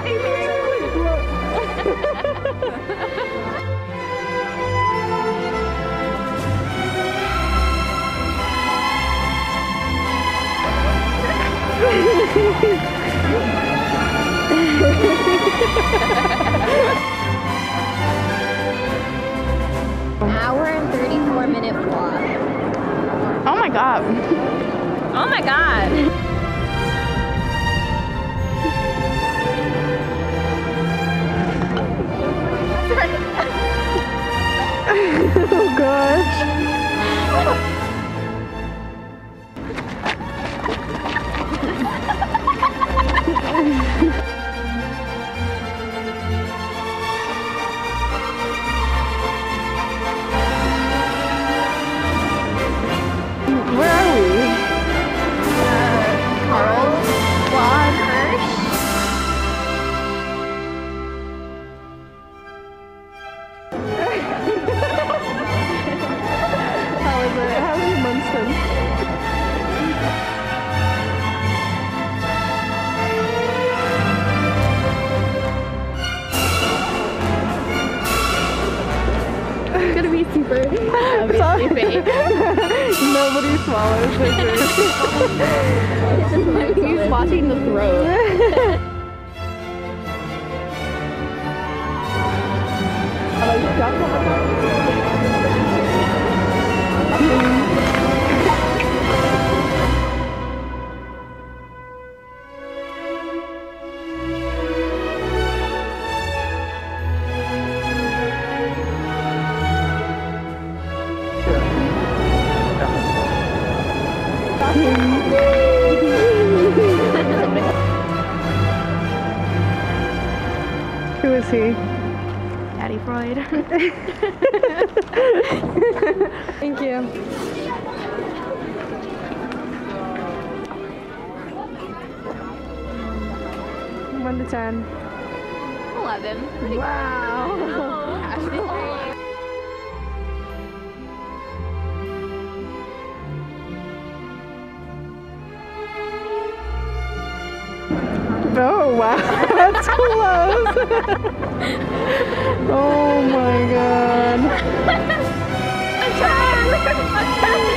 Hour and 34-minute vlog. Oh my god. Oh my god. Oh gosh. Where are we? Carlsbad Hirsch. How is it? How's your Munson? It's gonna be super obviously fake. Nobody swallows their drink. He's watching the throat. Who is he? Daddy Freud. Thank you. One to 10. 11. Wow. Oh wow, that's close. Oh my god. A 10!